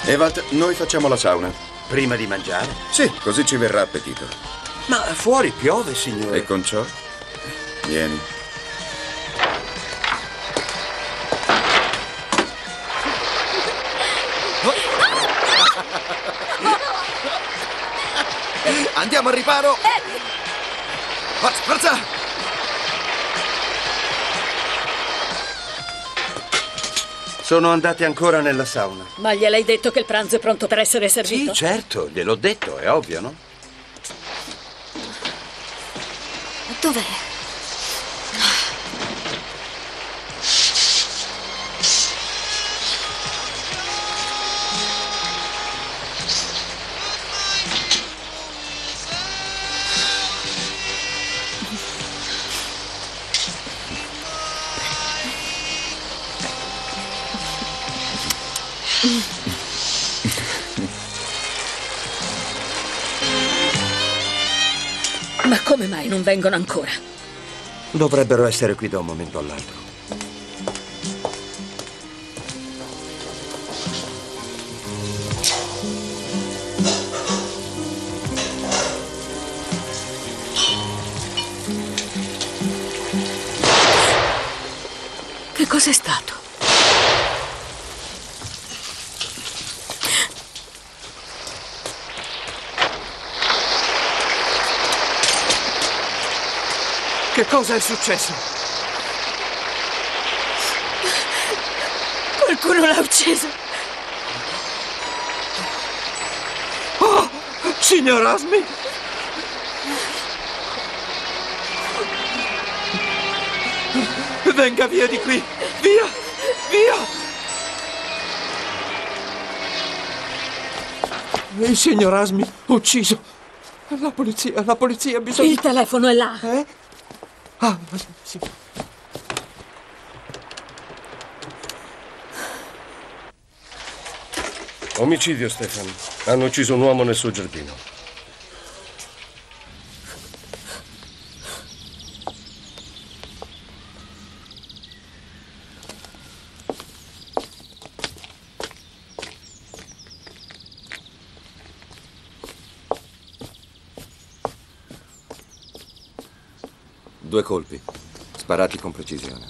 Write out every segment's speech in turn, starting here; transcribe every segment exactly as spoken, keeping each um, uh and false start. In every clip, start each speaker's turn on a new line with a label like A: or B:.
A: Ewald, noi facciamo la sauna.
B: Prima di mangiare?
A: Sì, così ci verrà appetito.
B: Ma fuori piove, signore.
A: E con ciò? Vieni.
B: Andiamo al riparo! Forza, forza! Sono andati ancora nella sauna.
C: Ma gliel'hai detto che il pranzo è pronto per essere servito?
B: Sì, certo, gliel'ho detto, è ovvio, no?
C: Dov'è? Ma come mai non vengono ancora?
B: Dovrebbero essere qui da un momento all'altro.
C: Che cos'è stato?
B: Che cosa è successo?
C: Qualcuno l'ha ucciso.
B: Oh, signor Asmi! Venga via di qui! Via! Via! Il signor Asmi ucciso! La polizia, la polizia, bisogna...
C: Il telefono è là.
B: Eh? Ah, sì.
D: Omicidio, Stefan. Hanno ucciso un uomo nel suo giardino.
E: Due colpi, sparati con precisione.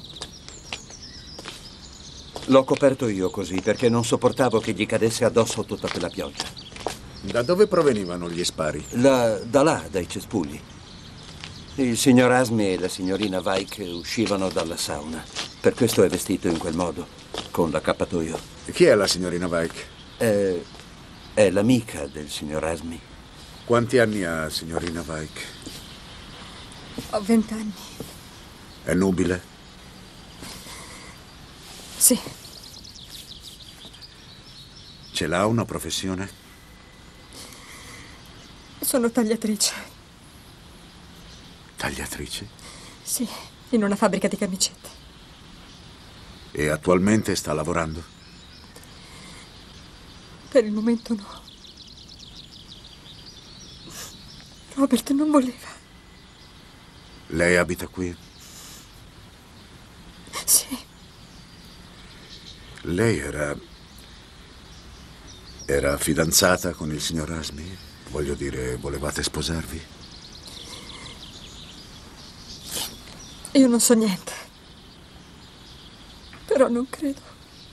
E: L'ho coperto io così perché non sopportavo che gli cadesse addosso tutta quella pioggia.
F: Da dove provenivano gli spari?
E: La, da là, dai cespugli. Il signor Asmi e la signorina Vaik uscivano dalla sauna. Per questo è vestito in quel modo, con l'accappatoio.
F: Chi è la signorina Vaik?
E: È, è l'amica del signor Asmi.
F: Quanti anni ha, signorina Vaik?
G: Ho vent'anni.
F: È nubile?
G: Sì.
F: Ce l'ha una professione?
G: Sono tagliatrice.
F: Tagliatrice?
G: Sì, in una fabbrica di camicette.
F: E attualmente sta lavorando?
G: Per il momento no. Robert non voleva.
F: Lei abita qui?
G: Sì.
F: Lei era... era fidanzata con il signor Asmi? Voglio dire, volevate sposarvi?
G: Io non so niente. Però non credo.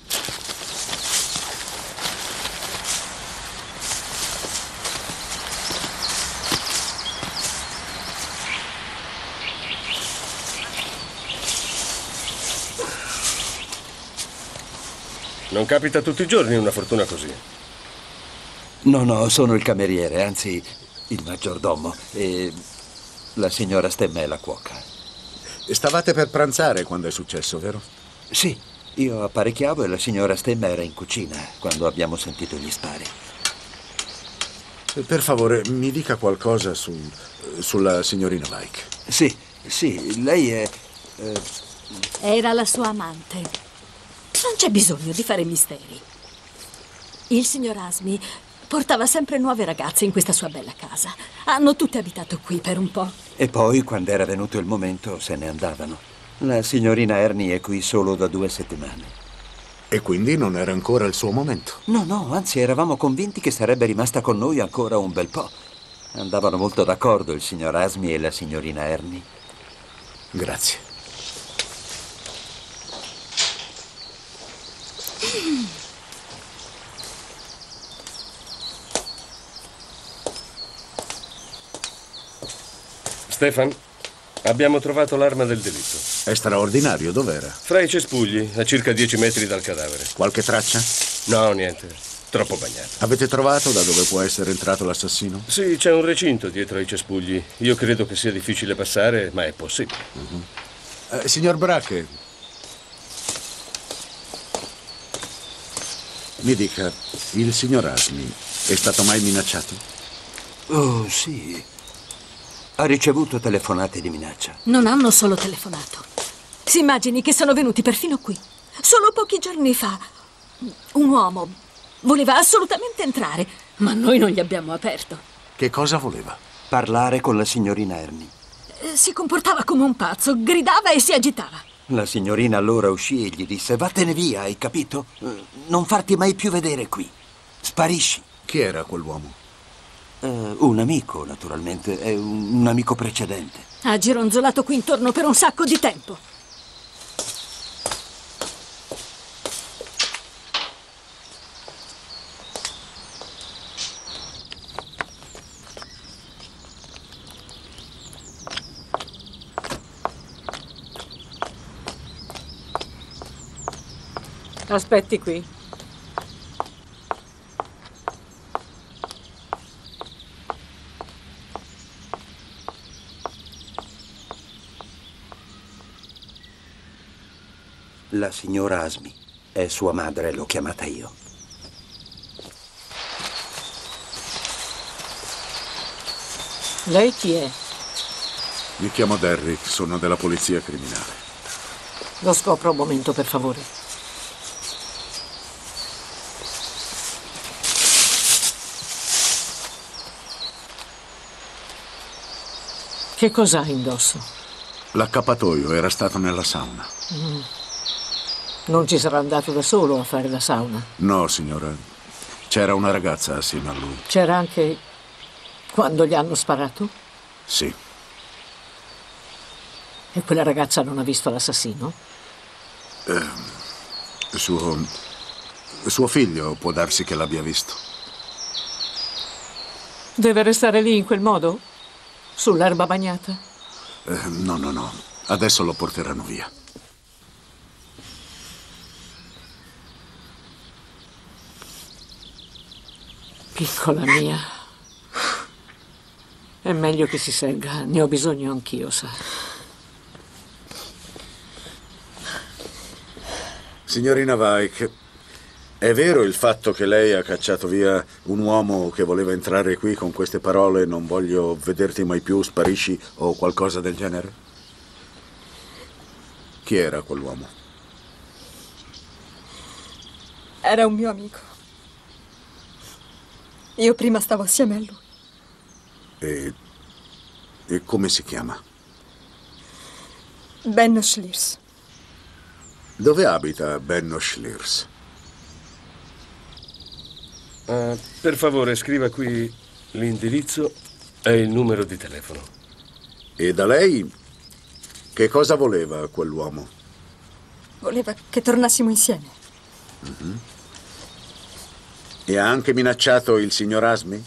D: Non capita tutti i giorni una fortuna così.
E: No, no, sono il cameriere, anzi il maggiordomo. E la signora Stemma è la cuoca.
F: Stavate per pranzare quando è successo, vero?
E: Sì, io apparecchiavo e la signora Stemma era in cucina quando abbiamo sentito gli spari.
F: Per favore, mi dica qualcosa su, sulla signorina Vaik.
E: Sì, sì, lei è... Eh...
C: Era la sua amante. Non c'è bisogno di fare misteri. Il signor Asmi portava sempre nuove ragazze in questa sua bella casa. Hanno tutte abitato qui per un po'.
E: E poi, quando era venuto il momento, se ne andavano. La signorina Ernie è qui solo da due settimane.
F: E quindi non era ancora il suo momento?
E: No, no, anzi eravamo convinti che sarebbe rimasta con noi ancora un bel po'. Andavano molto d'accordo il signor Asmi e la signorina Ernie.
F: Grazie.
D: Stefan, abbiamo trovato l'arma del delitto.
F: È straordinario, dov'era?
D: Fra i cespugli, a circa dieci metri dal cadavere.
F: Qualche traccia?
D: No, niente. Troppo bagnato.
F: Avete trovato da dove può essere entrato l'assassino?
D: Sì, c'è un recinto dietro ai cespugli. Io credo che sia difficile passare, ma è possibile.
F: Uh-huh. eh, signor Brache, mi dica, il signor Asmi è stato mai minacciato?
E: Oh, sì. Ha ricevuto telefonate di minaccia.
C: Non hanno solo telefonato. Si immagini che sono venuti perfino qui. Solo pochi giorni fa un uomo voleva assolutamente entrare, ma noi non gli abbiamo aperto.
F: Che cosa voleva?
E: Parlare con la signorina Ernie.
C: Eh, Si comportava come un pazzo, gridava e si agitava.
E: La signorina allora uscì e gli disse: vattene via, hai capito? Eh, Non farti mai più vedere qui. Sparisci.
F: Chi era quell'uomo?
E: Eh, un amico, naturalmente. È un, un amico precedente.
C: Ha gironzolato qui intorno per un sacco di tempo.
G: Aspetti qui.
E: La signora Asmi è sua madre, l'ho chiamata io.
G: Lei chi è?
F: Mi chiamo Derrick, sono della polizia criminale.
G: Lo scopro un momento, per favore. Che cos'ha indosso?
F: L'accappatoio era stato nella sauna.
G: Mm. Non ci sarà andato da solo a fare la sauna?
F: No, signora. C'era una ragazza assieme a lui.
G: C'era anche quando gli hanno sparato?
F: Sì.
G: E quella ragazza non ha visto l'assassino?
F: Eh, suo... suo figlio può darsi che l'abbia visto.
G: Deve restare lì in quel modo? Sull'erba bagnata?
F: Eh, no, no, no. Adesso lo porteranno via.
G: Piccola mia. È meglio che si segga. Ne ho bisogno anch'io, sa.
F: Signorina Vaik, è vero il fatto che lei ha cacciato via un uomo che voleva entrare qui con queste parole: non voglio vederti mai più, sparisci, o qualcosa del genere? Chi era quell'uomo?
G: Era un mio amico. Io prima stavo assieme a lui.
F: E, e come si chiama?
G: Benno Schliers.
F: Dove abita Benno Schliers?
D: Uh, per favore, scriva qui l'indirizzo e il numero di telefono.
F: E da lei che cosa voleva quell'uomo?
G: Voleva che tornassimo insieme.
F: Mm-hmm. E ha anche minacciato il signor Asmi?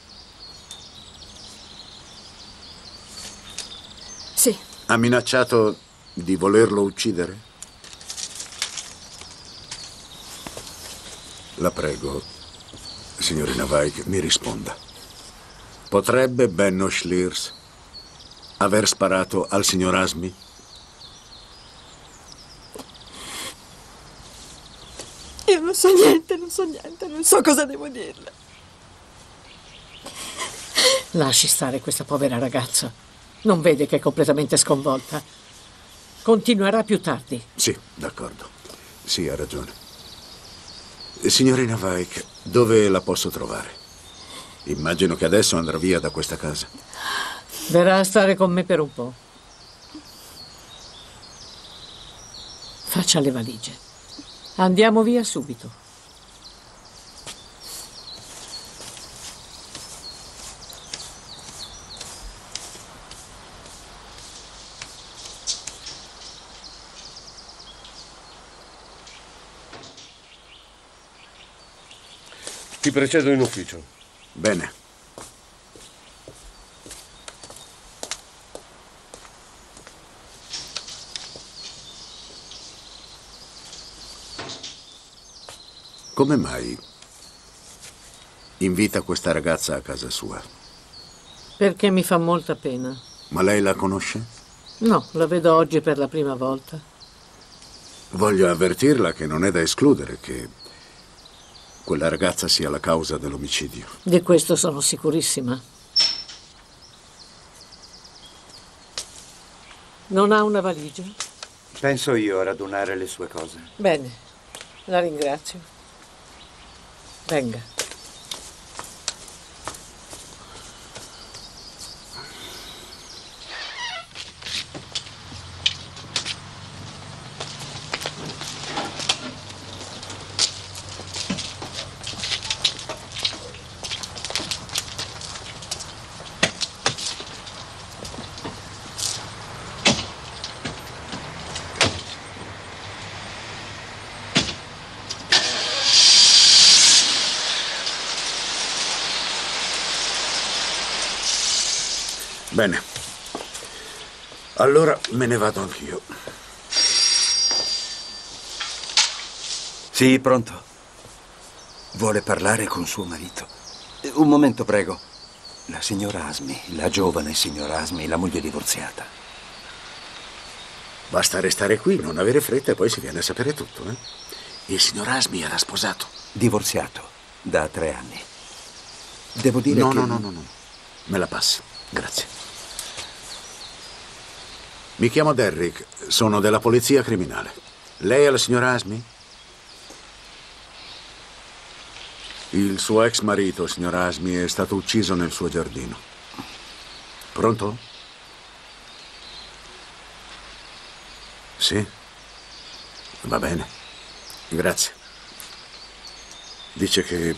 G: Sì.
F: Ha minacciato di volerlo uccidere? La prego, signorina Vaik, mi risponda. Potrebbe Benno Schliers aver sparato al signor Asmi?
G: Io non so niente, non so niente, non so cosa devo dirle. Lasci stare questa povera ragazza. Non vede che è completamente sconvolta. Continuerà più tardi.
F: Sì, d'accordo. Sì, ha ragione. Signorina Vaik, dove la posso trovare? Immagino che adesso andrà via da questa casa.
G: Verrà a stare con me per un po'. Faccia le valigie. Andiamo via subito.
D: Ti precedo in ufficio.
F: Bene. Come mai invita questa ragazza a casa sua?
G: Perché mi fa molta pena.
F: Ma lei la conosce?
G: No, la vedo oggi per la prima volta.
F: Voglio avvertirla che non è da escludere che quella ragazza sia la causa dell'omicidio.
G: Di questo sono sicurissima. Non ha una valigia?
E: Penso io a radunare le sue cose.
G: Bene, la ringrazio. Venga.
F: Bene. Allora me ne vado anch'io.
E: Sì, pronto. Vuole parlare con suo marito. Un momento, prego. La signora Asmi, la giovane signora Asmi, la moglie divorziata.
F: Basta restare qui, non avere fretta e poi si viene a sapere tutto, eh? Il signor Asmi era sposato.
E: Divorziato da tre anni. Devo dire
F: no,
E: che...
F: No, no, no, no. Me la passi. Grazie. Mi chiamo Derrick, sono della polizia criminale. Lei è la signora Asmi? Il suo ex marito, signor Asmi, è stato ucciso nel suo giardino. Pronto? Sì? Va bene. Grazie. Dice che...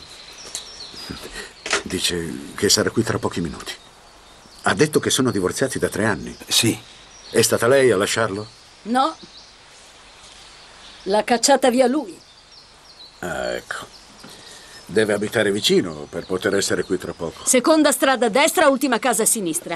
F: Dice che sarà qui tra pochi minuti. Ha detto che sono divorziati da tre anni.
E: Sì.
F: È stata lei a lasciarlo?
C: No. L'ha cacciata via lui.
F: Ah, ecco. Deve abitare vicino per poter essere qui tra poco.
C: Seconda strada a destra, ultima casa a sinistra.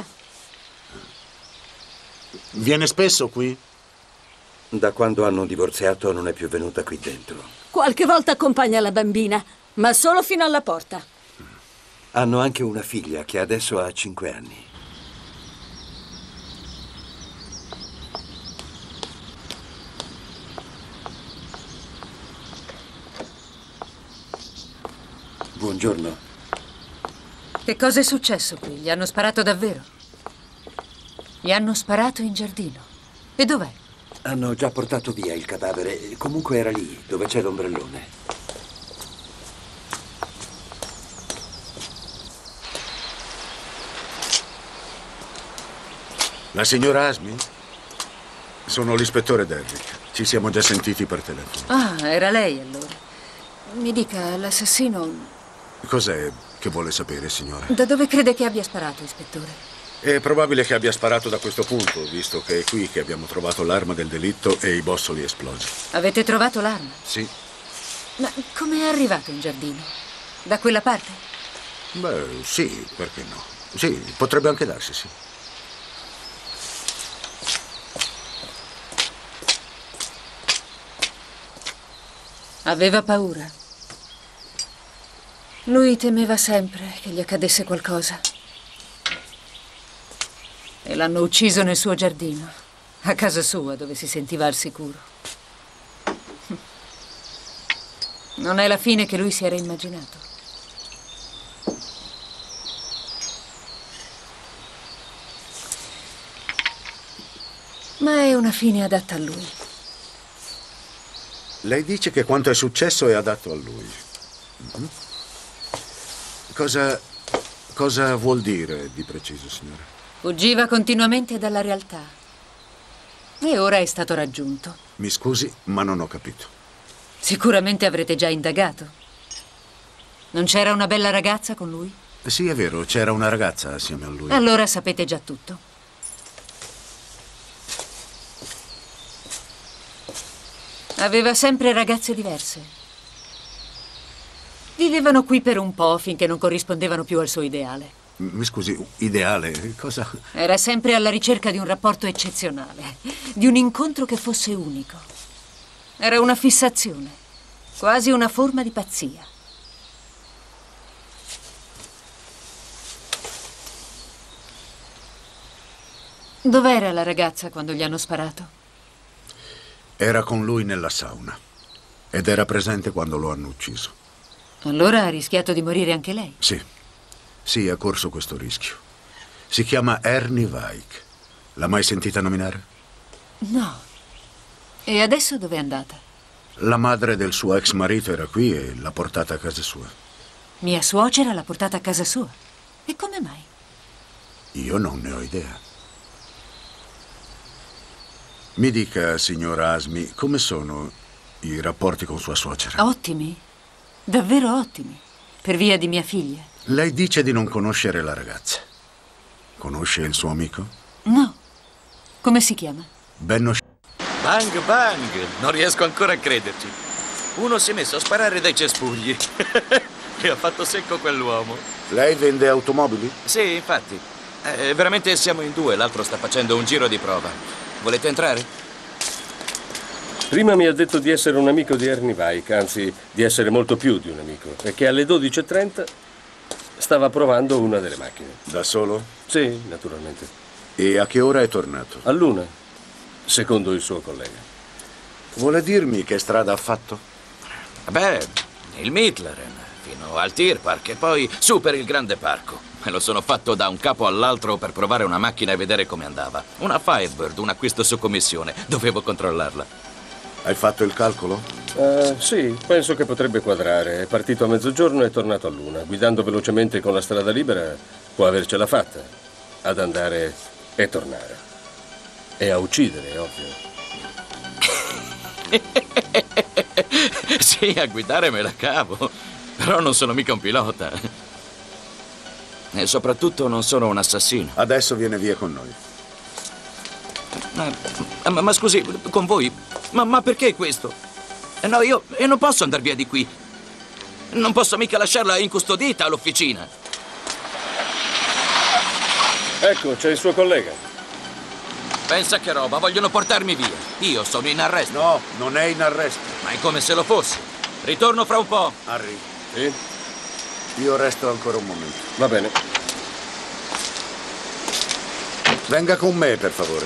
F: Viene spesso qui?
E: Da quando hanno divorziato non è più venuta qui dentro.
C: Qualche volta accompagna la bambina, ma solo fino alla porta.
E: Hanno anche una figlia che adesso ha cinque anni. Buongiorno.
H: Che cosa è successo qui? Gli hanno sparato davvero? Gli hanno sparato in giardino. E dov'è?
E: Hanno già portato via il cadavere. Comunque era lì, dove c'è l'ombrellone.
F: La signora Asmi? Sono l'ispettore Derrick. Ci siamo già sentiti per telefono.
H: Ah, era lei allora. Mi dica, l'assassino...
F: Cos'è che vuole sapere, signora?
H: Da dove crede che abbia sparato, ispettore?
F: È probabile che abbia sparato da questo punto, visto che è qui che abbiamo trovato l'arma del delitto e i bossoli esplosi.
H: Avete trovato l'arma?
F: Sì.
H: Ma come è arrivato in giardino? Da quella parte?
F: Beh, sì, perché no? Sì, potrebbe anche darsi, sì.
H: Aveva paura. Lui temeva sempre che gli accadesse qualcosa. E l'hanno ucciso nel suo giardino, a casa sua, dove si sentiva al sicuro. Non è la fine che lui si era immaginato. Ma è una fine adatta a lui.
F: Lei dice che quanto è successo è adatto a lui. Mm-hmm. Cosa... cosa vuol dire di preciso, signora?
H: Fuggiva continuamente dalla realtà. E ora è stato raggiunto.
F: Mi scusi, ma non ho capito.
H: Sicuramente avrete già indagato. Non c'era una bella ragazza con lui?
F: Sì, è vero, c'era una ragazza assieme a lui.
H: Allora sapete già tutto. Aveva sempre ragazze diverse. Vivevano qui per un po' finché non corrispondevano più al suo ideale.
F: Mi scusi, ideale? Cosa?
H: Era sempre alla ricerca di un rapporto eccezionale, di un incontro che fosse unico. Era una fissazione, quasi una forma di pazzia. Dov'era la ragazza quando gli hanno sparato?
F: Era con lui nella sauna ed era presente quando lo hanno ucciso.
H: Allora ha rischiato di morire anche lei?
F: Sì, sì, ha corso questo rischio. Si chiama Ernie Vaik. L'ha mai sentita nominare?
H: No. E adesso dove è andata?
F: La madre del suo ex marito era qui e l'ha portata a casa sua.
H: Mia suocera l'ha portata a casa sua. E come mai?
F: Io non ne ho idea. Mi dica, signor Asmi, come sono i rapporti con sua suocera?
H: Ottimi. Davvero ottimi. Per via di mia figlia.
F: Lei dice di non conoscere la ragazza. Conosce il suo amico?
H: No. Come si chiama?
F: Benno.
I: Bang bang! Non riesco ancora a crederci. Uno si è messo a sparare dai cespugli. E ha fatto secco quell'uomo.
F: Lei vende automobili?
I: Sì, infatti. Eh, veramente siamo in due, l'altro sta facendo un giro di prova. Volete entrare?
D: Prima mi ha detto di essere un amico di Ernie Vaik, anzi di essere molto più di un amico, e che alle dodici e trenta stava provando una delle macchine.
F: Da solo?
D: Sì, naturalmente.
F: E a che ora è tornato?
D: All'una, secondo il suo collega.
F: Vuole dirmi che strada ha fatto?
I: Beh, il Mittleren, fino al Tierpark e poi su per il grande parco. Me lo sono fatto da un capo all'altro per provare una macchina e vedere come andava. Una Firebird, un acquisto su commissione. Dovevo controllarla.
F: Hai fatto il calcolo?
D: Uh, sì, penso che potrebbe quadrare. È partito a mezzogiorno e è tornato all'una. Guidando velocemente con la strada libera può avercela fatta. Ad andare e tornare. E a uccidere, è ovvio.
I: Sì, a guidare me la cavo. Però non sono mica un pilota. E soprattutto non sono un assassino.
F: Adesso viene via con noi.
I: Ma, ma, ma scusi, con voi? Ma, ma perché questo? Eh, no, io, io non posso andare via di qui. Non posso mica lasciarla incustodita all'officina.
D: Ecco, c'è il suo collega.
I: Pensa che roba, vogliono portarmi via. Io sono in arresto.
F: No, non è in arresto.
I: Ma è come se lo fossi. Ritorno fra un po'.
F: Harry.
D: Sì?
F: Io resto ancora un momento.
D: Va bene.
F: Venga con me, per favore.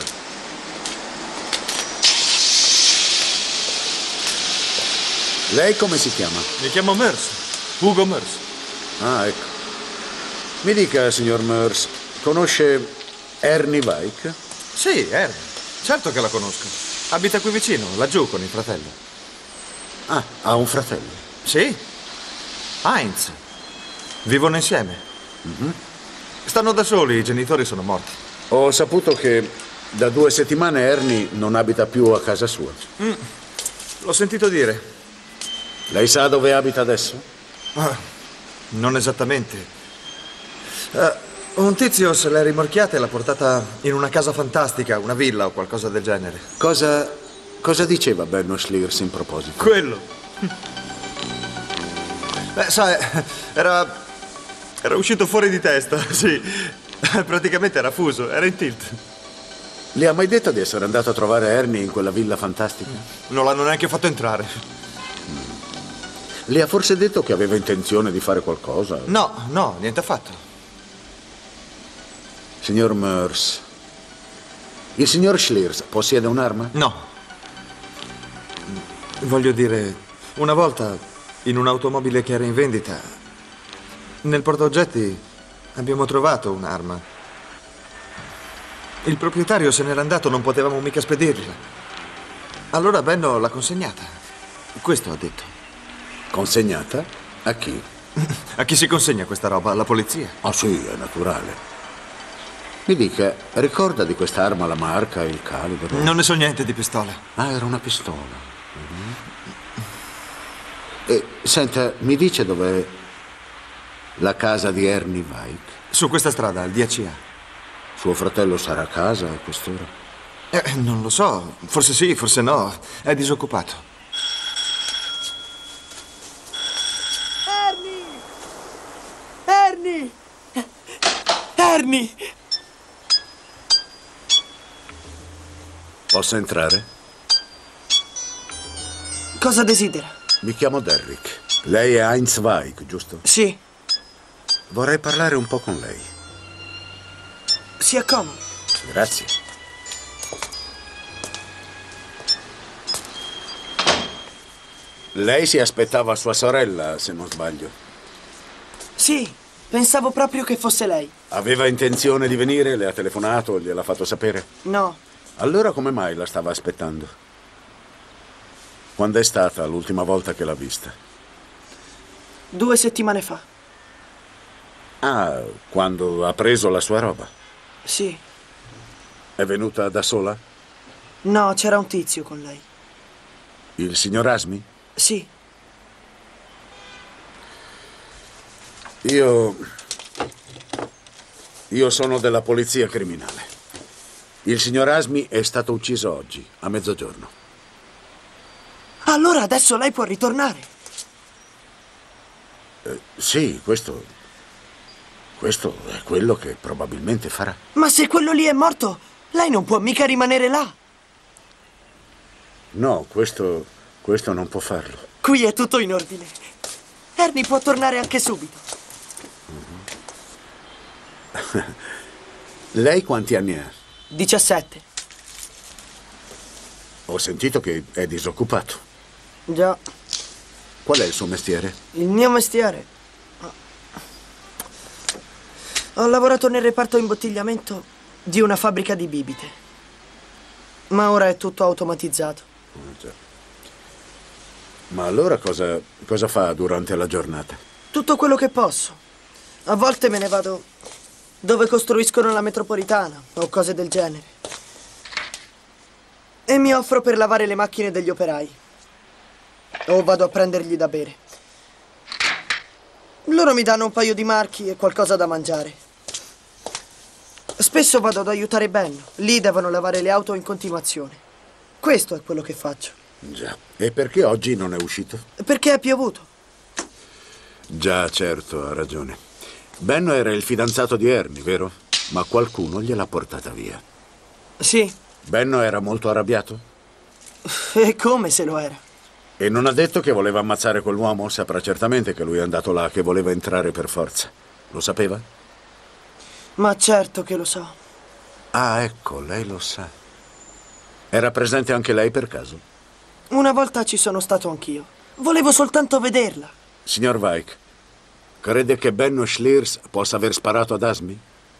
F: Lei come si chiama?
B: Mi chiamo Mers. Ugo Mers.
F: Ah, ecco. Mi dica, signor Mers, conosce Ernie Vaik?
B: Sì, Ernie. Certo che la conosco. Abita qui vicino, laggiù con il fratello.
F: Ah, ha un fratello?
B: Sì. Heinz. Vivono insieme.
F: Mm-hmm.
B: Stanno da soli, i genitori sono morti.
F: Ho saputo che da due settimane Ernie non abita più a casa sua.
B: Mm. L'ho sentito dire.
F: Lei sa dove abita adesso?
B: Ah, non esattamente. Uh, un tizio se l'è rimorchiata e l'ha portata in una casa fantastica, una villa o qualcosa del genere.
F: Cosa, cosa diceva Benno Schliers in proposito?
B: Quello. Beh, sai, era... Era uscito fuori di testa, sì. Praticamente era fuso, era in tilt.
F: Le ha mai detto di essere andato a trovare Ernie in quella villa fantastica?
B: Non l'hanno neanche fatto entrare.
F: Le ha forse detto che aveva intenzione di fare qualcosa?
B: No, no, niente affatto.
F: Signor Mers, il signor Schliers possiede un'arma?
B: No. Voglio dire, una volta in un'automobile che era in vendita, nel portaoggetti abbiamo trovato un'arma. Il proprietario se n'era andato, non potevamo mica spedirla. Allora Benno l'ha consegnata. Questo ha detto.
F: Consegnata? A chi?
B: A chi si consegna questa roba? Alla polizia?
F: Ah sì, è naturale. Mi dica, ricorda di quest'arma la marca, il calibro?
B: Non ne so niente di pistola.
F: Ah, era una pistola. Mm-hmm. E, senta, mi dice dov'è la casa di Ernie Vaik?
B: Su questa strada, al dieci A.
F: Suo fratello sarà a casa a quest'ora?
B: Eh, non lo so. Forse sì, forse no. È disoccupato.
J: Ernie! Ernie! Ernie!
F: Posso entrare?
J: Cosa desidera?
F: Mi chiamo Derrick. Lei è Heinz Vaik, giusto?
J: Sì.
F: Vorrei parlare un po' con lei.
J: Si accomodi.
F: Grazie. Lei si aspettava sua sorella, se non sbaglio.
J: Sì, pensavo proprio che fosse lei.
F: Aveva intenzione di venire? Le ha telefonato? Gliel'ha fatto sapere?
J: No.
F: Allora come mai la stava aspettando? Quando è stata l'ultima volta che l'ha vista?
J: Due settimane fa.
F: Ah, quando ha preso la sua roba?
J: Sì.
F: È venuta da sola?
J: No, c'era un tizio con lei.
F: Il signor Asmi?
J: Sì.
F: Io... Io sono della polizia criminale. Il signor Asmi è stato ucciso oggi, a mezzogiorno.
J: Allora adesso lei può ritornare.
F: Eh, sì, questo... Questo è quello che probabilmente farà.
J: Ma se quello lì è morto, lei non può mica rimanere là.
F: No, questo... questo non può farlo.
J: Qui è tutto in ordine. Ernie può tornare anche subito.
F: Uh-huh. Lei quanti anni ha?
J: diciassette.
F: Ho sentito che è disoccupato.
J: Già.
F: Qual è il suo mestiere?
J: Il mio mestiere? Ho lavorato nel reparto imbottigliamento di una fabbrica di bibite. Ma ora è tutto automatizzato.
F: Oh, già. Ma allora cosa, cosa fa durante la giornata?
J: Tutto quello che posso. A volte me ne vado dove costruiscono la metropolitana o cose del genere. E mi offro per lavare le macchine degli operai. O vado a prendergli da bere. Loro mi danno un paio di marchi e qualcosa da mangiare. Spesso vado ad aiutare Ben. Lì devono lavare le auto in continuazione. Questo è quello che faccio.
F: Già. E perché oggi non è uscito?
J: Perché è piovuto.
F: Già, certo, ha ragione. Ben era il fidanzato di Ernie, vero? Ma qualcuno gliel'ha portata via.
J: Sì.
F: Ben era molto arrabbiato?
J: E come se lo era?
F: E non ha detto che voleva ammazzare quell'uomo? Saprà certamente che lui è andato là, che voleva entrare per forza. Lo sapeva?
J: Ma certo che lo so.
F: Ah, ecco, lei lo sa. Era presente anche lei per caso?
J: Una volta ci sono stato anch'io. Volevo soltanto vederla.
F: Signor Vaik, crede che Benno Schliers possa aver sparato ad Asmi?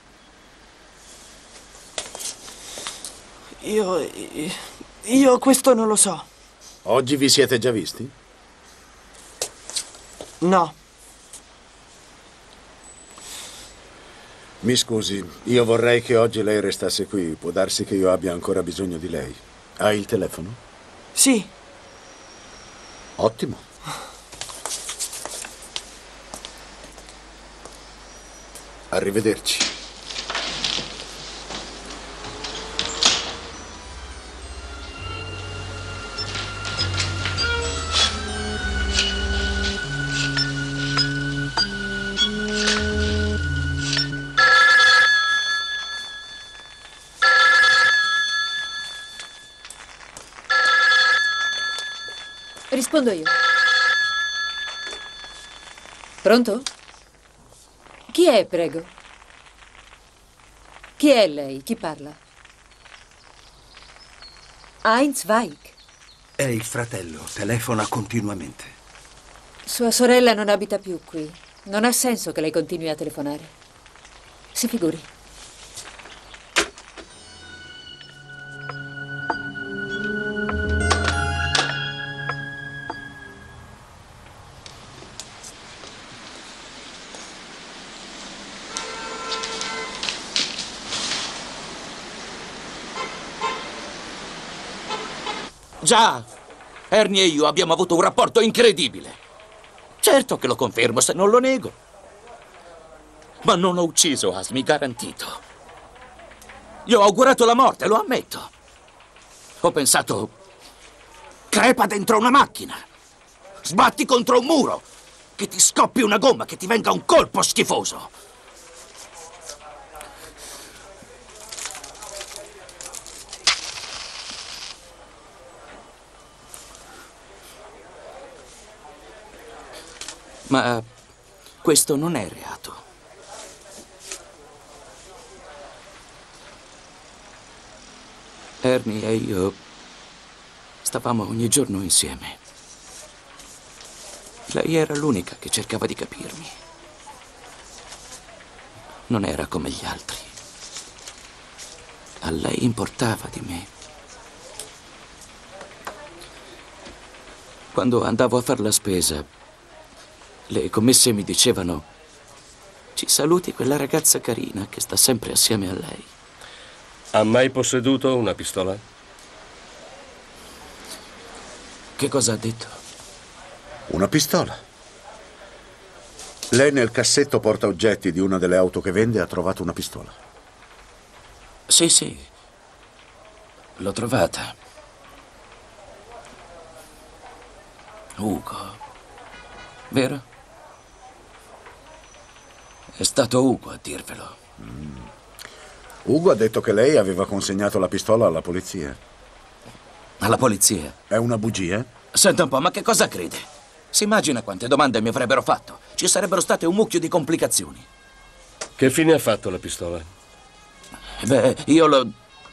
J: Io... io questo non lo so.
F: Oggi vi siete già visti?
J: No.
F: Mi scusi, io vorrei che oggi lei restasse qui. Può darsi che io abbia ancora bisogno di lei. Ha il telefono?
J: Sì.
F: Ottimo. Arrivederci.
H: Rispondo io. Pronto? Chi è, prego? Chi è lei? Chi parla? Heinz Vaik.
E: È il fratello, telefona continuamente.
H: Sua sorella non abita più qui. Non ha senso che lei continui a telefonare. Si figuri.
I: Già! Ernie e io abbiamo avuto un rapporto incredibile. Certo che lo confermo, se non lo nego. Ma non ho ucciso Azmi, garantito. Gli ho augurato la morte, lo ammetto. Ho pensato, crepa dentro una macchina, sbatti contro un muro, che ti scoppi una gomma, che ti venga un colpo schifoso. Ma questo non è reato. Ernie e io stavamo ogni giorno insieme. Lei era l'unica che cercava di capirmi. Non era come gli altri. A lei importava di me. Quando andavo a fare la spesa, le commesse mi dicevano: ci saluti quella ragazza carina che sta sempre assieme a lei.
D: Ha mai posseduto una pistola?
I: Che cosa ha detto?
F: Una pistola. Lei nel cassetto portaoggetti di una delle auto che vende ha trovato una pistola.
I: Sì, sì. L'ho trovata. Ugo. Vero? È stato Ugo a dirvelo.
F: Mm. Ugo ha detto che lei aveva consegnato la pistola alla polizia.
I: Alla polizia?
F: È una bugia?
I: Senta un po', ma che cosa crede? Si immagina quante domande mi avrebbero fatto? Ci sarebbero state un mucchio di complicazioni.
D: Che fine ha fatto la pistola?
I: Beh, io l'ho...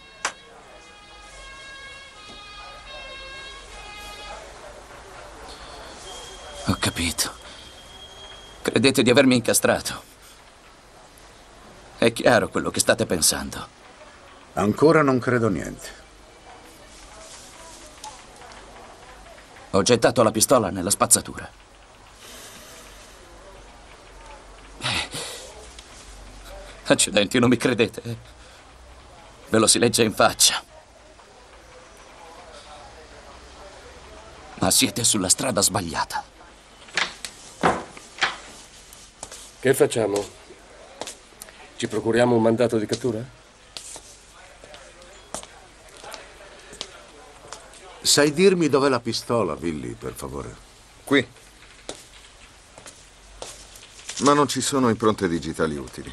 I: Ho capito. Credete di avermi incastrato. È chiaro quello che state pensando.
F: Ancora non credo niente.
I: Ho gettato la pistola nella spazzatura. Eh. Accidenti, non mi credete? eh? Ve lo si legge in faccia. Ma siete sulla strada sbagliata.
D: Che facciamo? Ci procuriamo un mandato di cattura?
F: Sai dirmi dov'è la pistola, Billy, per favore?
B: Qui. Ma non ci sono impronte digitali utili.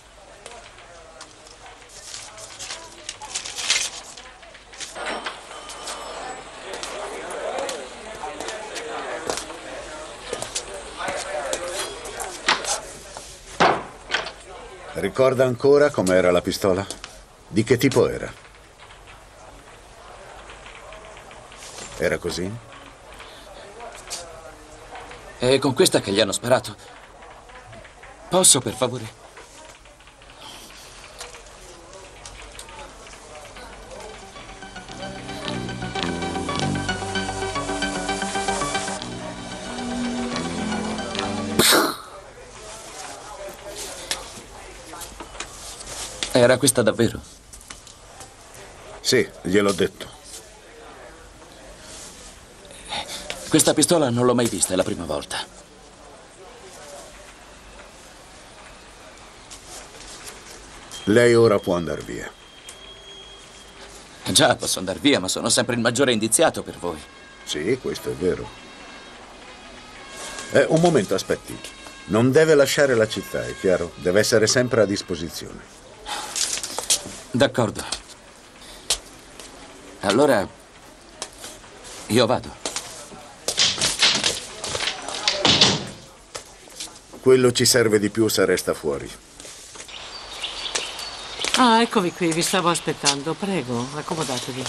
F: Ricorda ancora com'era la pistola? Di che tipo era? Era così?
I: È con questa che gli hanno sparato. Posso, per favore? Era questa davvero?
F: Sì, gliel'ho detto.
I: Questa pistola non l'ho mai vista, è la prima volta.
F: Lei ora può andare via.
I: Già, posso andare via, ma sono sempre il maggiore indiziato per voi.
F: Sì, questo è vero. Eh, un momento, aspetti. Non deve lasciare la città, è chiaro? Deve essere sempre a disposizione.
I: D'accordo. Allora, io vado.
F: Quello ci serve di più se resta fuori.
G: Ah, eccovi qui, vi stavo aspettando. Prego, accomodatevi.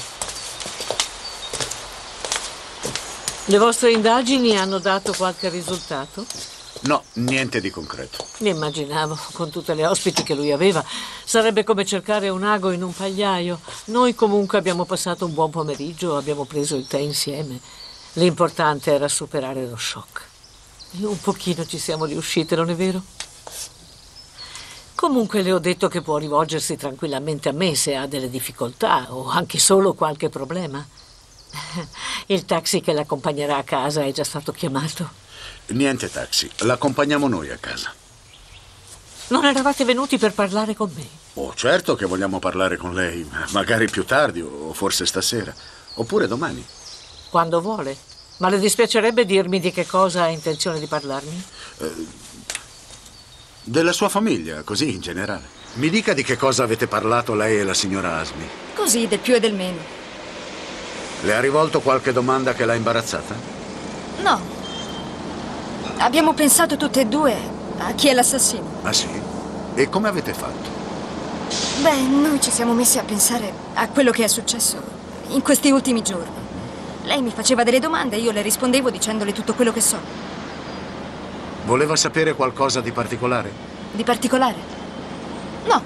G: Le vostre indagini hanno dato qualche risultato?
F: No, niente di concreto.
G: Mi immaginavo, con tutte le ospiti che lui aveva, sarebbe come cercare un ago in un pagliaio. Noi comunque abbiamo passato un buon pomeriggio, abbiamo preso il tè insieme. L'importante era superare lo shock. E un pochino ci siamo riuscite, non è vero? Comunque le ho detto che può rivolgersi tranquillamente a me se ha delle difficoltà o anche solo qualche problema. Il taxi che l'accompagnerà a casa è già stato chiamato.
F: Niente taxi, l'accompagniamo noi a casa.
G: Non eravate venuti per parlare con me?
F: Oh, certo che vogliamo parlare con lei, magari più tardi o forse stasera, oppure domani.
G: Quando vuole. Ma le dispiacerebbe dirmi di che cosa ha intenzione di parlarmi?
F: Eh, della sua famiglia, così in generale. Mi dica di che cosa avete parlato lei e la signora Asmi.
K: Così, del più e del meno.
F: Le ha rivolto qualche domanda che l'ha imbarazzata?
K: No. Abbiamo pensato tutte e due a chi è l'assassino.
F: Ah sì? E come avete fatto?
K: Beh, noi ci siamo messi a pensare a quello che è successo in questi ultimi giorni. Lei mi faceva delle domande e io le rispondevo dicendole tutto quello che so.
F: Voleva sapere qualcosa di particolare?
K: Di particolare? No.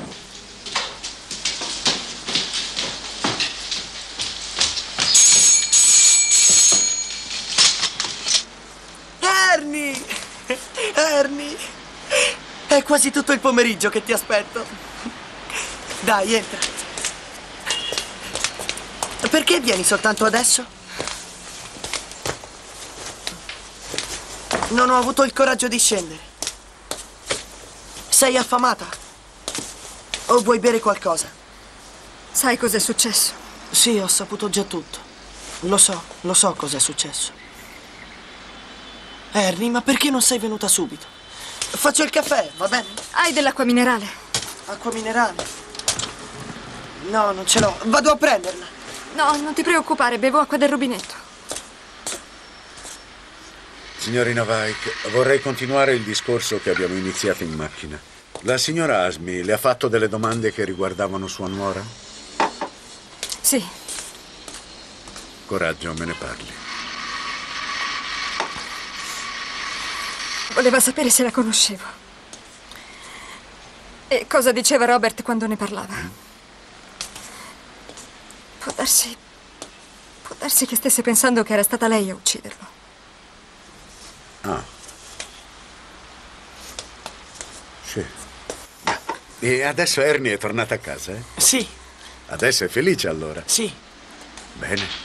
J: Ernie! Ernie! È quasi tutto il pomeriggio che ti aspetto. Dai, entra. Perché vieni soltanto adesso? Non ho avuto il coraggio di scendere. Sei affamata? O vuoi bere qualcosa?
K: Sai cos'è successo?
J: Sì, ho saputo già tutto. Lo so, lo so cos'è successo. Ernie, ma perché non sei venuta subito? Faccio il caffè, va bene?
K: Hai dell'acqua minerale?
J: Acqua minerale? No, non ce l'ho. Vado a prenderla.
K: No, non ti preoccupare, bevo acqua del rubinetto.
F: Signorina Vaik, vorrei continuare il discorso che abbiamo iniziato in macchina. La signora Asmi le ha fatto delle domande che riguardavano sua nuora?
K: Sì.
F: Coraggio, me ne parli.
K: Voleva sapere se la conoscevo. E cosa diceva Robert quando ne parlava. Può darsi... Può darsi che stesse pensando che era stata lei a ucciderlo.
F: Ah. Sì. E adesso Ernie è tornata a casa, eh?
J: Sì.
F: Adesso è felice allora?
J: Sì.
F: Bene.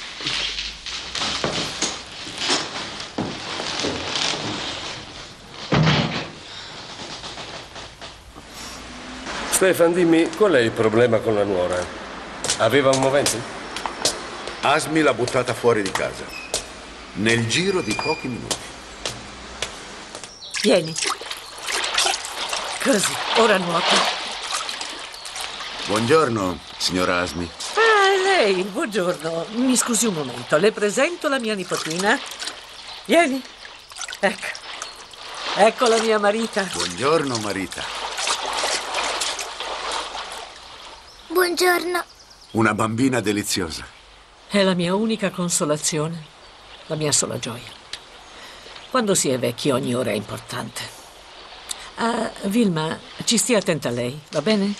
D: Stefan, dimmi, qual è il problema con la nuora? Aveva un movente?
F: Asmi l'ha buttata fuori di casa. Nel giro di pochi minuti.
G: Vieni. Così, ora nuoto.
F: Buongiorno, signora Asmi.
G: Ah, è lei, buongiorno. Mi scusi un momento, le presento la mia nipotina. Vieni. Ecco. Ecco la mia Marita.
F: Buongiorno, Marita.
L: Buongiorno.
F: Una bambina deliziosa.
G: È la mia unica consolazione, la mia sola gioia. Quando si è vecchi ogni ora è importante. Ah, Vilma, ci stia attenta a lei, va bene?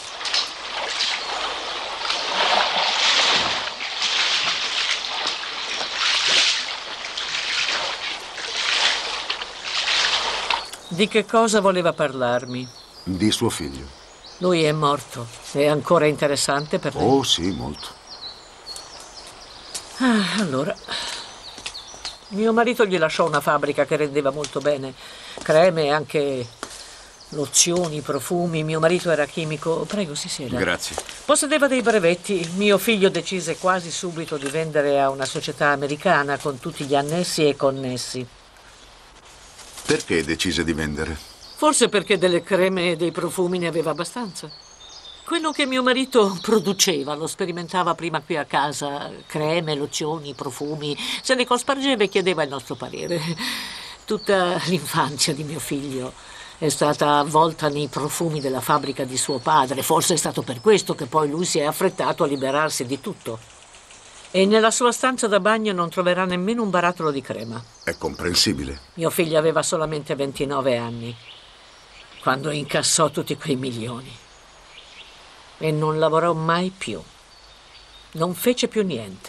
G: Di che cosa voleva parlarmi?
F: Di suo figlio.
G: Lui è morto. È ancora interessante per lei?
F: Oh, sì, molto.
G: Ah, allora... Mio marito gli lasciò una fabbrica che rendeva molto bene. Creme, anche lozioni, profumi. Mio marito era chimico. Prego, si sieda.
F: Grazie.
G: Possedeva dei brevetti. Mio figlio decise quasi subito di vendere a una società americana con tutti gli annessi e connessi.
F: Perché decise di vendere?
G: Forse perché delle creme e dei profumi ne aveva abbastanza. Quello che mio marito produceva lo sperimentava prima qui a casa. Creme, lozioni, profumi. Se ne cospargeva e chiedeva il nostro parere. Tutta l'infanzia di mio figlio è stata avvolta nei profumi della fabbrica di suo padre. Forse è stato per questo che poi lui si è affrettato a liberarsi di tutto. E nella sua stanza da bagno non troverà nemmeno un barattolo di crema.
F: È comprensibile.
G: Mio figlio aveva solamente ventinove anni quando incassò tutti quei milioni. E non lavorò mai più. Non fece più niente.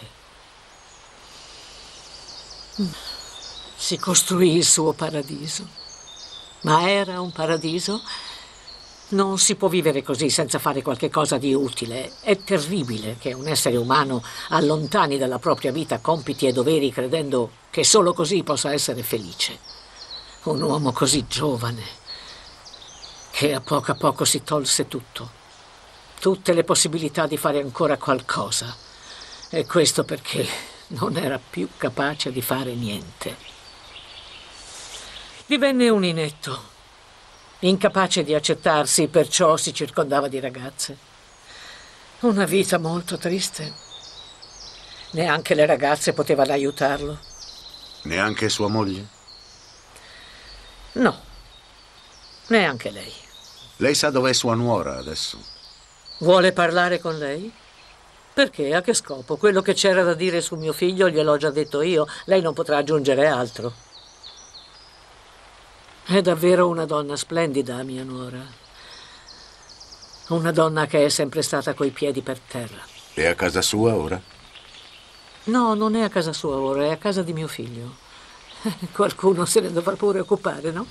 G: Si costruì il suo paradiso. Ma era un paradiso? Non si può vivere così senza fare qualche cosa di utile. È terribile che un essere umano allontani dalla propria vita compiti e doveri credendo che solo così possa essere felice. Un uomo così giovane che a poco a poco si tolse tutto, tutte le possibilità di fare ancora qualcosa. E questo perché non era più capace di fare niente. Divenne un inetto. Incapace di accettarsi, perciò si circondava di ragazze. Una vita molto triste. Neanche le ragazze potevano aiutarlo.
F: Neanche sua moglie?
G: No, neanche lei.
F: Lei sa dov'è sua nuora adesso?
G: Vuole parlare con lei? Perché? A che scopo? Quello che c'era da dire su mio figlio gliel'ho già detto io. Lei non potrà aggiungere altro. È davvero una donna splendida, mia nuora. Una donna che è sempre stata coi piedi per terra.
F: È a casa sua ora?
G: No, non è a casa sua ora, è a casa di mio figlio. Qualcuno se ne dovrà pure occupare, no?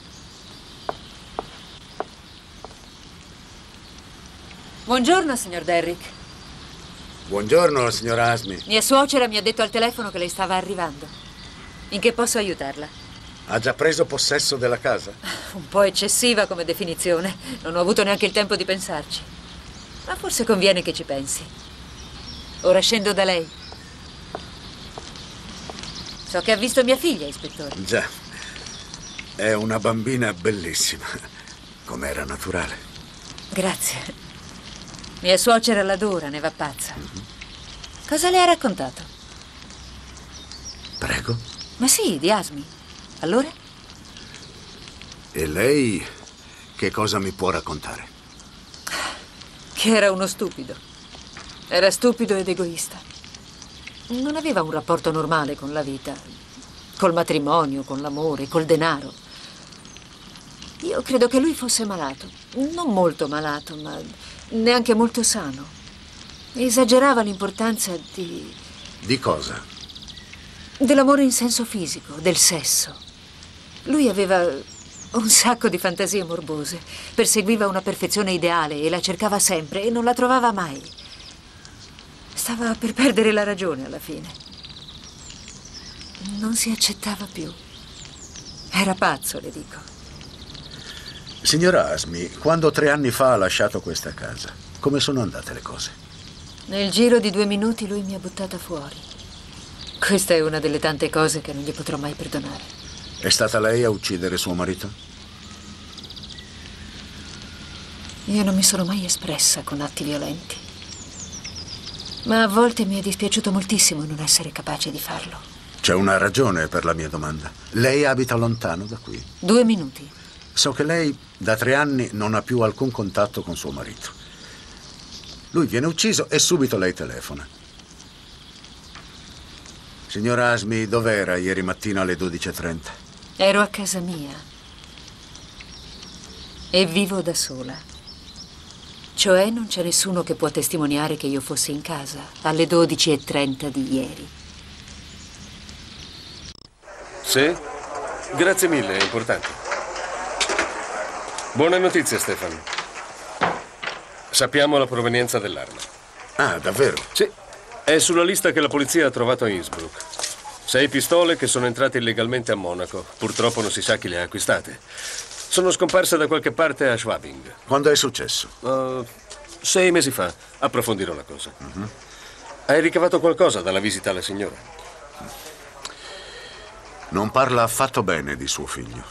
H: Buongiorno, signor Derrick.
F: Buongiorno, signor Asmi.
H: Mia suocera mi ha detto al telefono che lei stava arrivando. In che posso aiutarla?
F: Ha già preso possesso della casa?
H: Un po' eccessiva come definizione. Non ho avuto neanche il tempo di pensarci. Ma forse conviene che ci pensi. Ora scendo da lei. So che ha visto mia figlia, ispettore.
F: Già. È una bambina bellissima. Com'era naturale.
H: Grazie. Mia suocera l'adora, ne va pazza. Mm-hmm. Cosa le ha raccontato?
F: Prego?
H: Ma sì, di Asmi. Allora?
F: E lei che cosa mi può raccontare?
H: Che era uno stupido. Era stupido ed egoista. Non aveva un rapporto normale con la vita, col matrimonio, con l'amore, col denaro. Io credo che lui fosse malato. Non molto malato, ma neanche molto sano. Esagerava l'importanza di...
F: Di cosa?
H: Dell'amore in senso fisico, del sesso. Lui aveva un sacco di fantasie morbose. Perseguiva una perfezione ideale e la cercava sempre e non la trovava mai. Stava per perdere la ragione alla fine. Non si accettava più. Era pazzo, le dico.
F: Signora Asmi, quando tre anni fa ha lasciato questa casa, come sono andate le cose?
H: Nel giro di due minuti lui mi ha buttata fuori. Questa è una delle tante cose che non gli potrò mai perdonare.
F: È stata lei a uccidere suo marito?
H: Io non mi sono mai espressa con atti violenti. Ma a volte mi è dispiaciuto moltissimo non essere capace di farlo.
F: C'è una ragione per la mia domanda. Lei abita lontano da qui?
H: Due minuti.
F: So che lei da tre anni non ha più alcun contatto con suo marito. Lui viene ucciso e subito lei telefona. Signora Asmi, dov'era ieri mattina alle dodici e trenta?
H: Ero a casa mia. E vivo da sola. Cioè non c'è nessuno che può testimoniare che io fossi in casa alle dodici e trenta di ieri.
D: Sì? Grazie mille, è importante. Buone notizie, Stefan. Sappiamo la provenienza dell'arma.
F: Ah, davvero?
D: Sì. È sulla lista che la polizia ha trovato a Innsbruck. Sei pistole che sono entrate illegalmente a Monaco. Purtroppo non si sa chi le ha acquistate. Sono scomparse da qualche parte a Schwabing.
F: Quando è successo?
D: Uh, sei mesi fa. Approfondirò la cosa. Uh-huh. Hai ricavato qualcosa dalla visita alla signora?
F: Non parla affatto bene di suo figlio.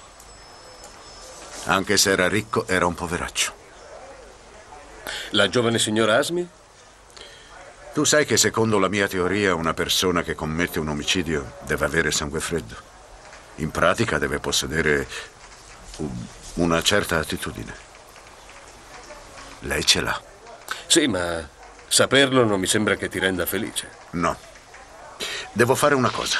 F: Anche se era ricco, era un poveraccio.
D: La giovane signora Asmi?
F: Tu sai che secondo la mia teoria una persona che commette un omicidio deve avere sangue freddo. In pratica deve possedere una certa attitudine. Lei ce l'ha.
D: Sì, ma saperlo non mi sembra che ti renda felice.
F: No. Devo fare una cosa.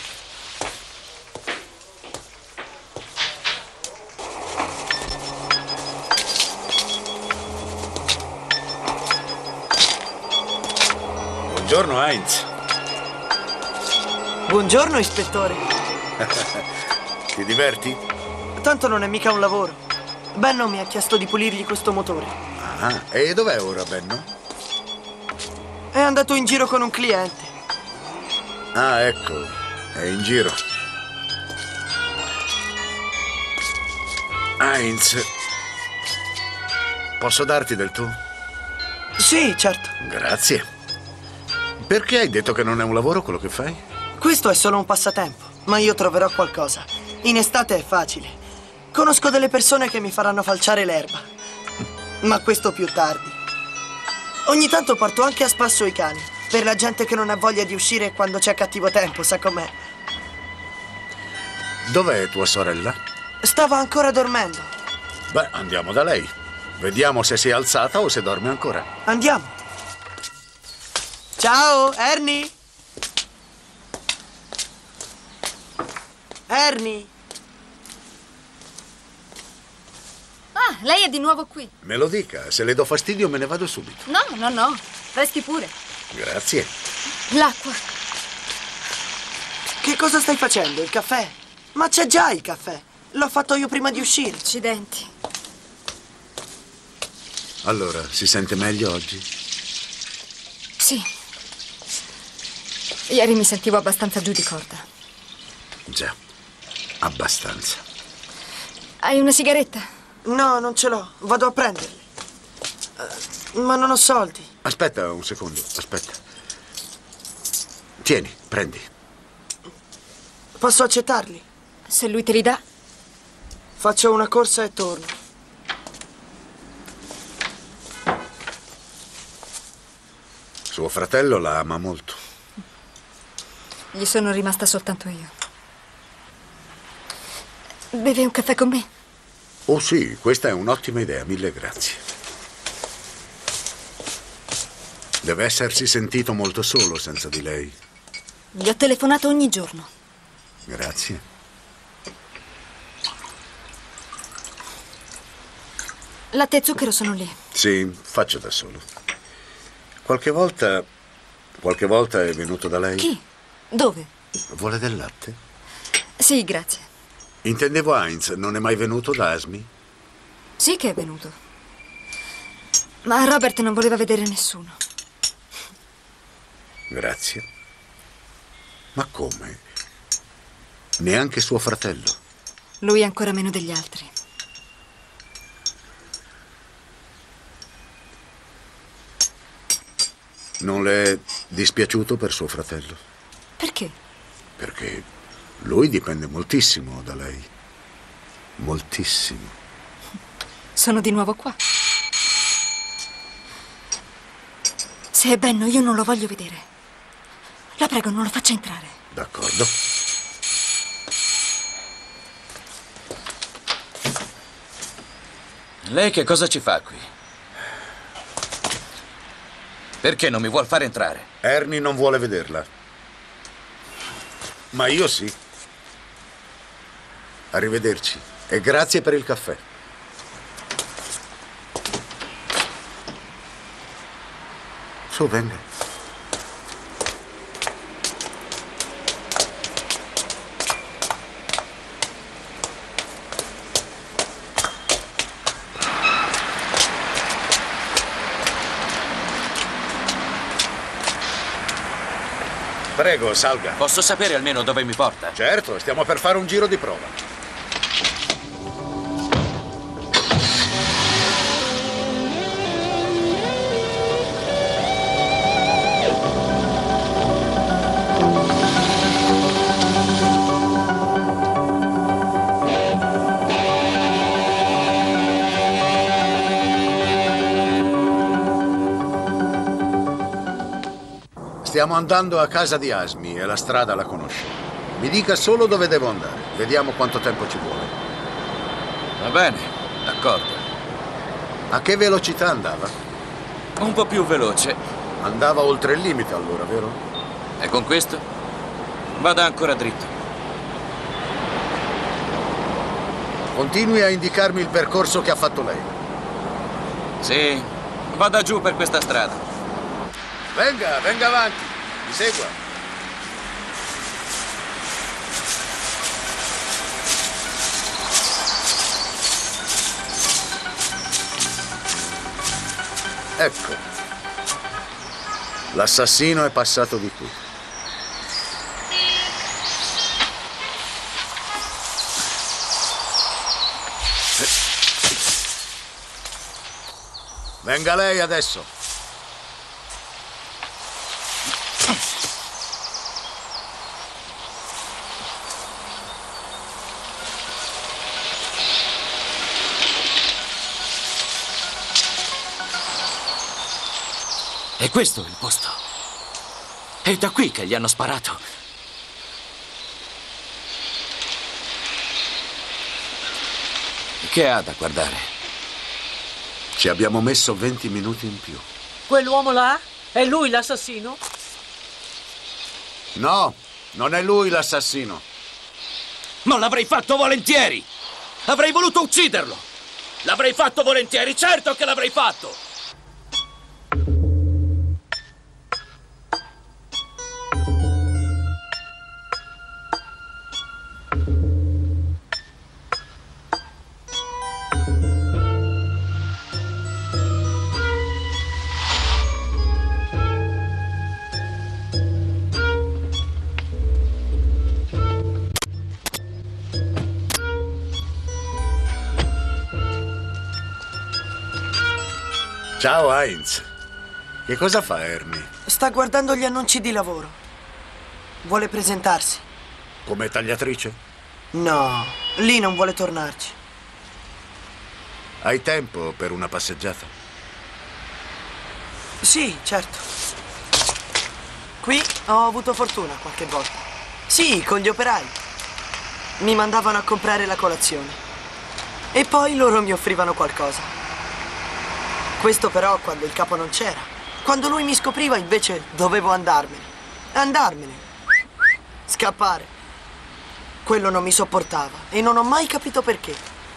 F: Buongiorno, Heinz.
J: Buongiorno, ispettore.
F: Ti diverti?
J: Tanto non è mica un lavoro. Benno mi ha chiesto di pulirgli questo motore.
F: Ah, e dov'è ora, Benno?
J: È andato in giro con un cliente.
F: Ah, ecco, è in giro. Heinz, posso darti del tu?
J: Sì, certo.
F: Grazie. Perché hai detto che non è un lavoro quello che fai?
J: Questo è solo un passatempo, ma io troverò qualcosa. In estate è facile. Conosco delle persone che mi faranno falciare l'erba. Ma questo più tardi. Ogni tanto porto anche a spasso i cani, per la gente che non ha voglia di uscire quando c'è cattivo tempo, sa com'è.
F: Dov'è tua sorella?
J: Stava ancora dormendo.
F: Beh, andiamo da lei. Vediamo se si è alzata o se dorme ancora.
J: Andiamo. Ciao, Ernie. Ernie.
K: Ah, lei è di nuovo qui.
F: Me lo dica, se le do fastidio me ne vado subito.
K: No, no, no. Resti pure.
F: Grazie.
K: L'acqua.
J: Che cosa stai facendo? Il caffè? Ma c'è già il caffè. L'ho fatto io prima di uscire.
K: Accidenti.
F: Allora, si sente meglio oggi?
K: Sì. Ieri mi sentivo abbastanza giù di corda.
F: Già, abbastanza.
K: Hai una sigaretta?
J: No, non ce l'ho. Vado a prenderle. Uh, ma non ho soldi.
F: Aspetta un secondo, aspetta. Tieni, prendi.
J: Posso accettarli?
K: Se lui te li dà?
J: Faccio una corsa e torno.
F: Suo fratello la ama molto.
K: Gli sono rimasta soltanto io. Beve un caffè con me?
F: Oh sì, questa è un'ottima idea, mille grazie. Deve essersi sentito molto solo senza di lei.
K: Gli ho telefonato ogni giorno.
F: Grazie.
K: Latte e zucchero sono lì.
F: Sì, faccio da solo. Qualche volta... Qualche volta è venuto da lei?
K: Chi? Dove?
F: Vuole del latte?
K: Sì, grazie.
F: Intendevo Heinz, non è mai venuto da Asmi?
K: Sì che è venuto. Ma Robert non voleva vedere nessuno.
F: Grazie. Ma come? Neanche suo fratello?
K: Lui ancora meno degli altri.
F: Non le è dispiaciuto per suo fratello?
K: Perché?
F: Perché lui dipende moltissimo da lei. Moltissimo.
K: Sono di nuovo qua. Se è Benno, io non lo voglio vedere. La prego, non lo faccia entrare.
F: D'accordo.
I: Lei che cosa ci fa qui? Perché non mi vuol fare entrare?
F: Ernie non vuole vederla. Ma io sì. Arrivederci. E grazie per il caffè. Su, venga. Prego, salga.
I: Posso sapere almeno dove mi porta?
F: Certo, stiamo per fare un giro di prova. Stiamo andando a casa di Asmi e la strada la conosce. Mi dica solo dove devo andare. Vediamo quanto tempo ci vuole.
I: Va bene, d'accordo.
F: A che velocità andava?
I: Un po' più veloce.
F: Andava oltre il limite allora, vero?
I: E con questo? Vada ancora dritto.
F: Continui a indicarmi il percorso che ha fatto lei.
I: Sì, vada giù per questa strada.
F: Venga, venga avanti. Mi segua. Ecco. L'assassino è passato di qui. Venga lei adesso.
I: È questo il posto. È da qui che gli hanno sparato. Che ha da guardare?
F: Ci abbiamo messo venti minuti in più.
G: Quell'uomo là? È lui l'assassino?
F: No, non è lui l'assassino.
I: Ma l'avrei fatto volentieri! Avrei voluto ucciderlo! L'avrei fatto volentieri, certo che l'avrei fatto!
F: Ciao Heinz. Che cosa fa Ernie?
J: Sta guardando gli annunci di lavoro. Vuole presentarsi.
F: Come tagliatrice?
J: No, lì non vuole tornarci.
F: Hai tempo per una passeggiata?
J: Sì, certo. Qui ho avuto fortuna qualche volta. Sì, con gli operai. Mi mandavano a comprare la colazione. E poi loro mi offrivano qualcosa. Questo però quando il capo non c'era. Quando lui mi scopriva invece dovevo andarmene. Andarmene. Scappare. Quello non mi sopportava e non ho mai capito perché.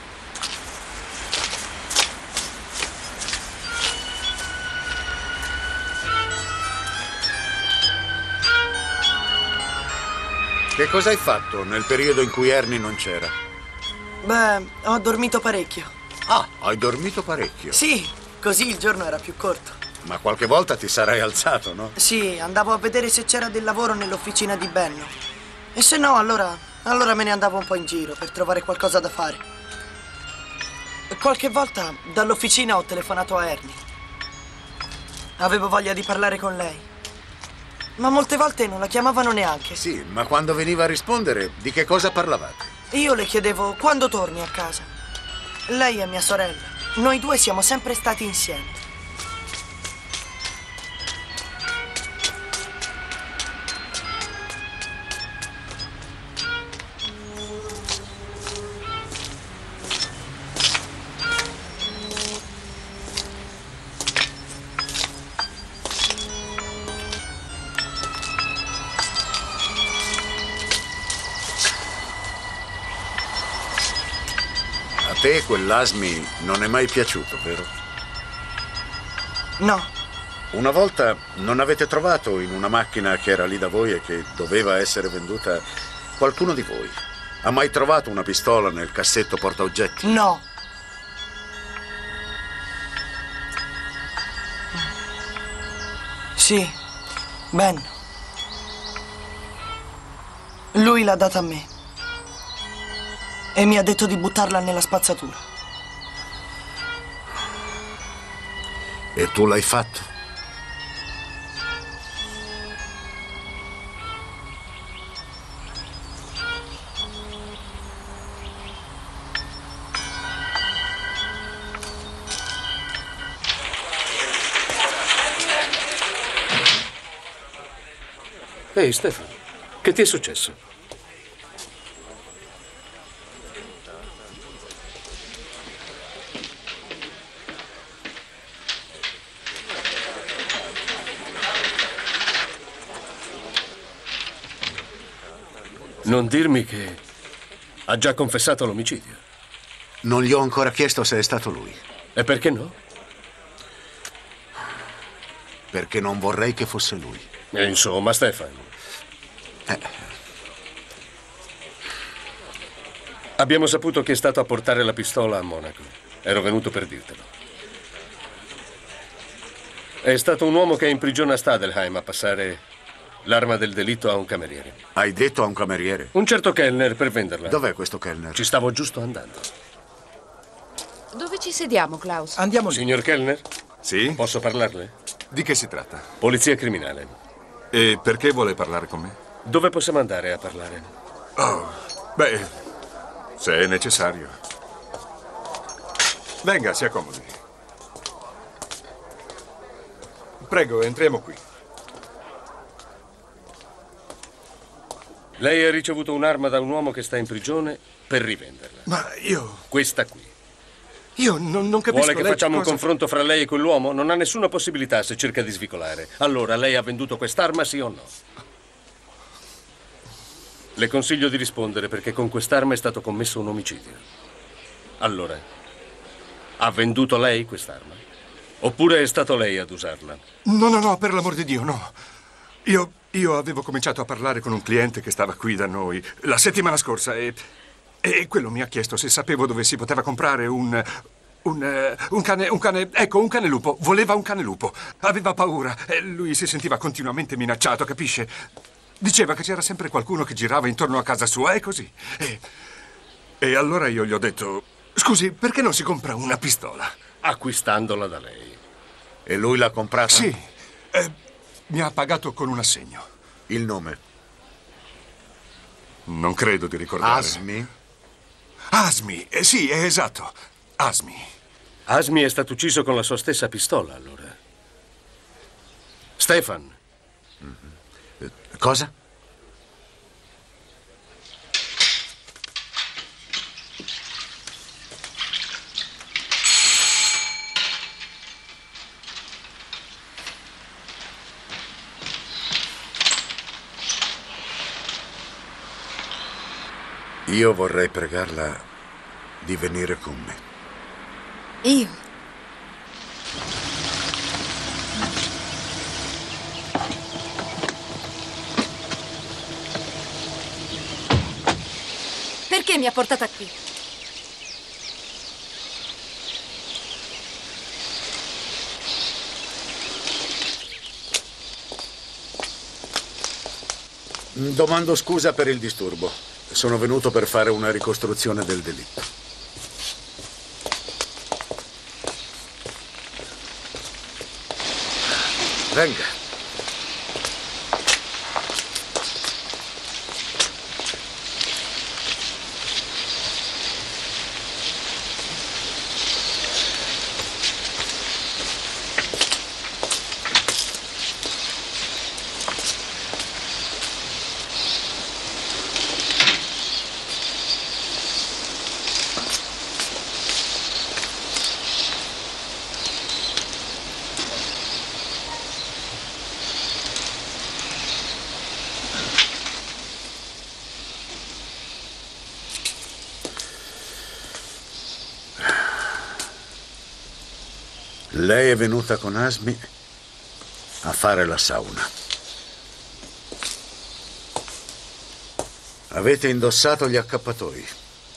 F: Che cosa hai fatto nel periodo in cui Ernie non c'era?
J: Beh, ho dormito parecchio.
F: Ah, hai dormito parecchio?
J: Sì. Così il giorno era più corto.
F: Ma qualche volta ti sarai alzato, no?
J: Sì, andavo a vedere se c'era del lavoro nell'officina di Benno. E se no, allora, allora me ne andavo un po' in giro per trovare qualcosa da fare. Qualche volta dall'officina ho telefonato a Ernie. Avevo voglia di parlare con lei. Ma molte volte non la chiamavano neanche.
F: Sì, ma quando veniva a rispondere, di che cosa parlavate?
J: Io le chiedevo quando torni a casa. Lei è mia sorella. Noi due siamo sempre stati insieme.
F: A te quell'Asmi non è mai piaciuto, vero?
J: No.
F: Una volta non avete trovato in una macchina che era lì da voi e che doveva essere venduta qualcuno di voi? Ha mai trovato una pistola nel cassetto portaoggetti?
J: No. Sì, Ben. Lui l'ha data a me. E mi ha detto di buttarla nella spazzatura.
F: E tu l'hai fatto?
D: Ehi, Stefano, che ti è successo? Non dirmi che ha già confessato l'omicidio.
F: Non gli ho ancora chiesto se è stato lui.
D: E perché no?
F: Perché non vorrei che fosse lui.
D: E insomma, Stefano.
F: Eh.
D: Abbiamo saputo che è stato a portare la pistola a Monaco. Ero venuto per dirtelo. È stato un uomo che è in prigione a Stadelheim a passare l'arma del delitto a un cameriere.
F: Hai detto a un cameriere?
D: Un certo Kellner per venderla.
F: Dov'è questo Kellner?
D: Ci stavo giusto andando.
L: Dove ci sediamo, Klaus?
D: Andiamo lì. Signor Kellner?
M: Sì?
D: Posso parlarle?
M: Di che si tratta?
D: Polizia criminale.
M: E perché vuole parlare con me?
D: Dove possiamo andare a parlare?
M: Oh, beh, se è necessario. Venga, si accomodi. Prego, entriamo qui.
D: Lei ha ricevuto un'arma da un uomo che sta in prigione per rivenderla.
M: Ma io...
D: Questa qui.
M: Io non, non capisco...
D: Vuole che
M: lei
D: facciamo
M: cosa...
D: un confronto fra lei e quell'uomo? Non ha nessuna possibilità se cerca di svicolare. Allora, lei ha venduto quest'arma, sì o no? Le consiglio di rispondere perché con quest'arma è stato commesso un omicidio. Allora, ha venduto lei quest'arma? Oppure è stato lei ad usarla?
M: No, no, no, per l'amor di Dio, no. Io, io avevo cominciato a parlare con un cliente che stava qui da noi la settimana scorsa e, e quello mi ha chiesto se sapevo dove si poteva comprare un... Un, un cane, un cane, ecco, un cane lupo. Voleva un cane lupo. Aveva paura e lui si sentiva continuamente minacciato, capisce? Diceva che c'era sempre qualcuno che girava intorno a casa sua e così. E, e allora io gli ho detto, scusi, perché non si compra una pistola?
D: Acquistandola da lei.
F: E lui l'ha comprata?
M: Sì. Eh, mi ha pagato con un assegno.
F: Il nome?
M: Non credo di ricordare.
F: Asmi?
M: Asmi, eh, sì, è esatto. Asmi.
D: Asmi è stato ucciso con la sua stessa pistola, allora. Stefan.
F: Mm-hmm. Cosa? Io vorrei pregarla di venire con me.
K: Io? Perché mi ha portata qui?
F: Domando scusa per il disturbo. Sono venuto per fare una ricostruzione del delitto. Venga. Lei è venuta con Asmi a fare la sauna. Avete indossato gli accappatoi.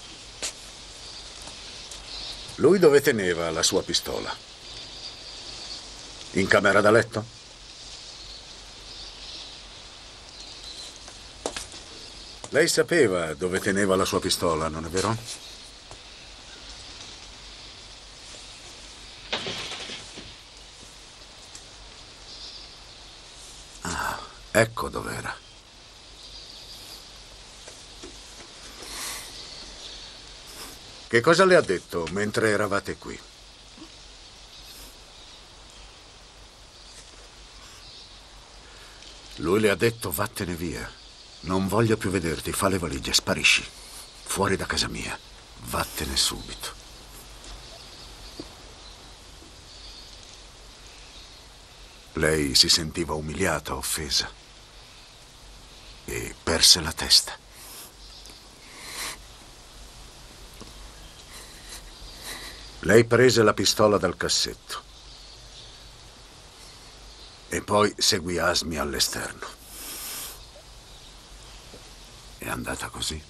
F: Lui dove teneva la sua pistola? In camera da letto? Lei sapeva dove teneva la sua pistola, non è vero? Ecco dov'era. Che cosa le ha detto mentre eravate qui? Lui le ha detto vattene via. Non voglio più vederti, fa le valigie, sparisci. Fuori da casa mia. Vattene subito. Lei si sentiva umiliata, offesa. E perse la testa. Lei prese la pistola dal cassetto e poi seguì Asmi all'esterno. È andata così.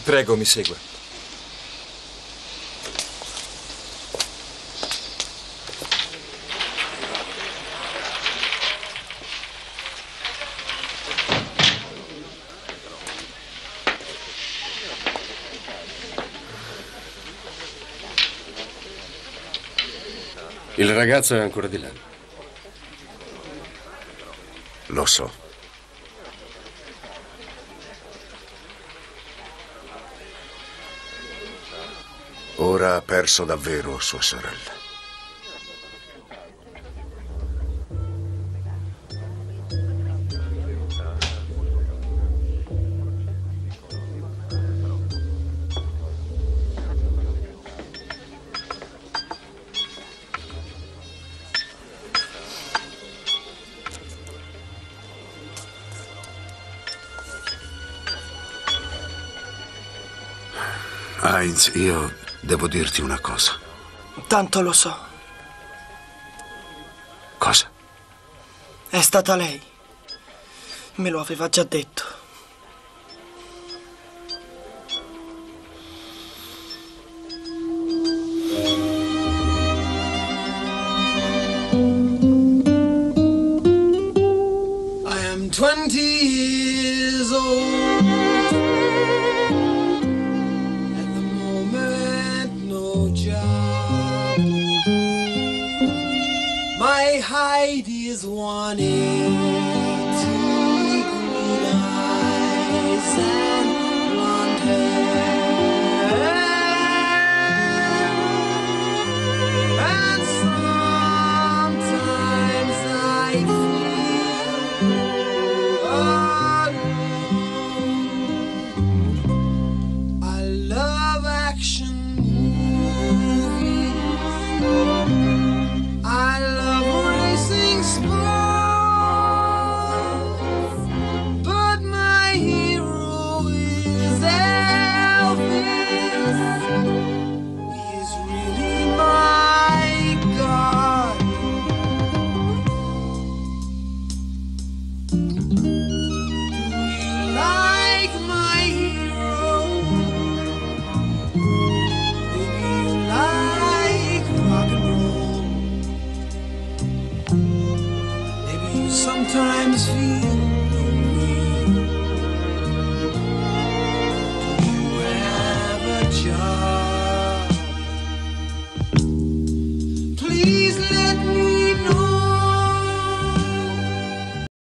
N: Prego, mi segua.
D: Il ragazzo è ancora di là.
F: Lo so. Ora ha perso davvero sua sorella. Heinz, io devo dirti una cosa.
J: Tanto lo so.
F: Cosa?
J: È stata lei. Me lo aveva già detto.
O: I am twenty years old. My Heidi is wanted.